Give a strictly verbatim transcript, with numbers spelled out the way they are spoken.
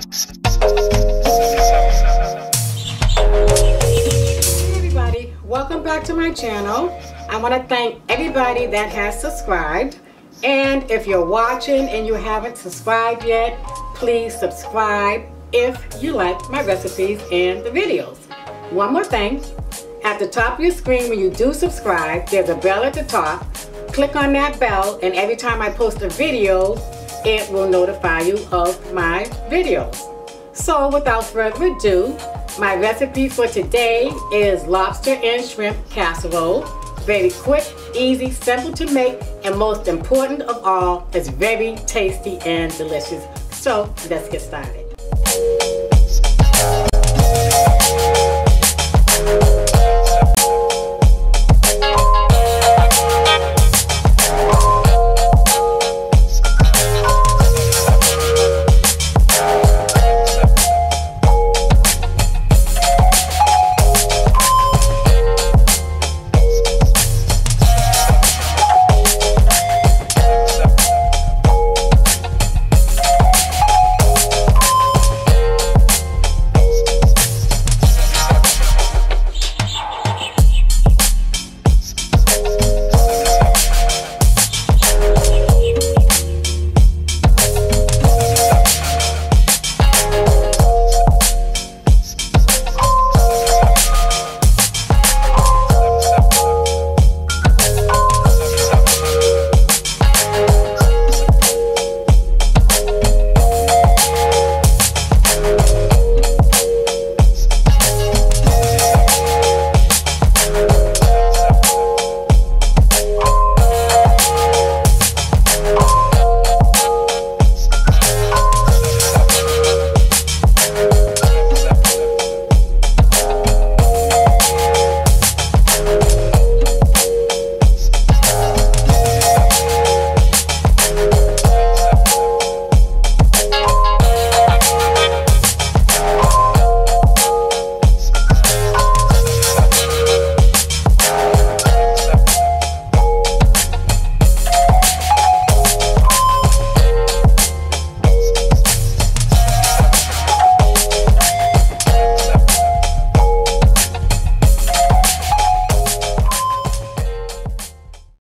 Everybody, welcome back to my channel. I want to thank everybody that has subscribed, and if you're watching and you haven't subscribed yet, please subscribe if you like my recipes and the videos. One more thing, at the top of your screen when you do subscribe, there's a bell at the top. Click on that bell, and every time I post a video, it will notify you of my videos. So without further ado, my recipe for today is lobster and shrimp casserole. Very quick, easy, simple to make, and most important of all, it's very tasty and delicious. So let's get started.